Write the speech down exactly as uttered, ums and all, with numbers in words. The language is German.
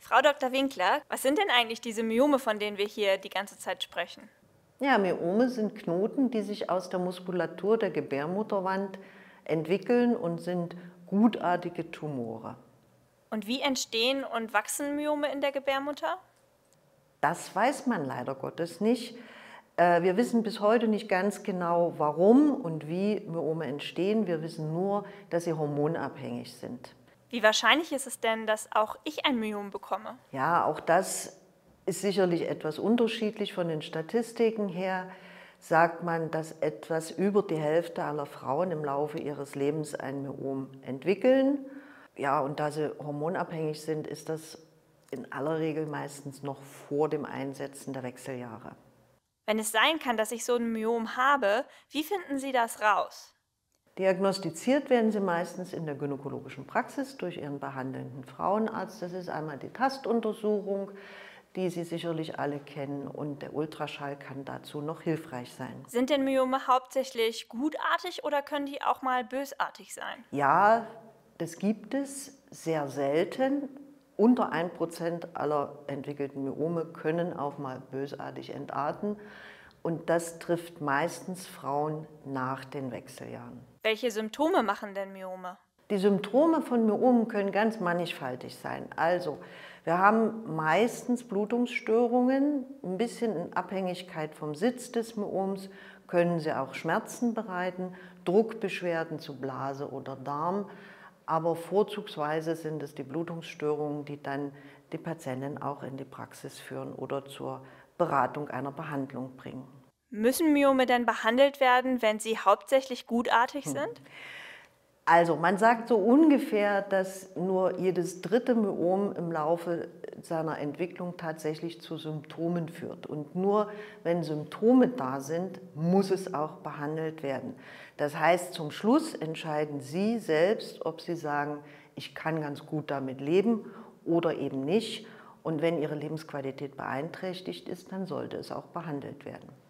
Frau Doktor Winkler, was sind denn eigentlich diese Myome, von denen wir hier die ganze Zeit sprechen? Ja, Myome sind Knoten, die sich aus der Muskulatur der Gebärmutterwand entwickeln und sind gutartige Tumore. Und wie entstehen und wachsen Myome in der Gebärmutter? Das weiß man leider Gottes nicht. Äh, Wir wissen bis heute nicht ganz genau, warum und wie Myome entstehen. Wir wissen nur, dass sie hormonabhängig sind. Wie wahrscheinlich ist es denn, dass auch ich ein Myom bekomme? Ja, auch das ist sicherlich etwas unterschiedlich. Von den Statistiken her sagt man, dass etwas über die Hälfte aller Frauen im Laufe ihres Lebens ein Myom entwickeln. Ja, und da sie hormonabhängig sind, ist das in aller Regel meistens noch vor dem Einsetzen der Wechseljahre. Wenn es sein kann, dass ich so ein Myom habe, wie finden Sie das raus? Diagnostiziert werden sie meistens in der gynäkologischen Praxis durch ihren behandelnden Frauenarzt. Das ist einmal die Tastuntersuchung, die Sie sicherlich alle kennen, und der Ultraschall kann dazu noch hilfreich sein. Sind denn Myome hauptsächlich gutartig oder können die auch mal bösartig sein? Ja, das gibt es sehr selten. Unter ein Prozent aller entwickelten Myome können auch mal bösartig entarten. Und das trifft meistens Frauen nach den Wechseljahren. Welche Symptome machen denn Myome? Die Symptome von Myomen können ganz mannigfaltig sein. Also, wir haben meistens Blutungsstörungen, ein bisschen in Abhängigkeit vom Sitz des Myoms können sie auch Schmerzen bereiten, Druckbeschwerden zu Blase oder Darm, aber vorzugsweise sind es die Blutungsstörungen, die dann die Patientin auch in die Praxis führen oder zur Beratung einer Behandlung bringen. Müssen Myome denn behandelt werden, wenn sie hauptsächlich gutartig sind? Also man sagt so ungefähr, dass nur jedes dritte Myom im Laufe seiner Entwicklung tatsächlich zu Symptomen führt. Und nur wenn Symptome da sind, muss es auch behandelt werden. Das heißt, zum Schluss entscheiden Sie selbst, ob Sie sagen, ich kann ganz gut damit leben oder eben nicht. Und wenn Ihre Lebensqualität beeinträchtigt ist, dann sollte es auch behandelt werden.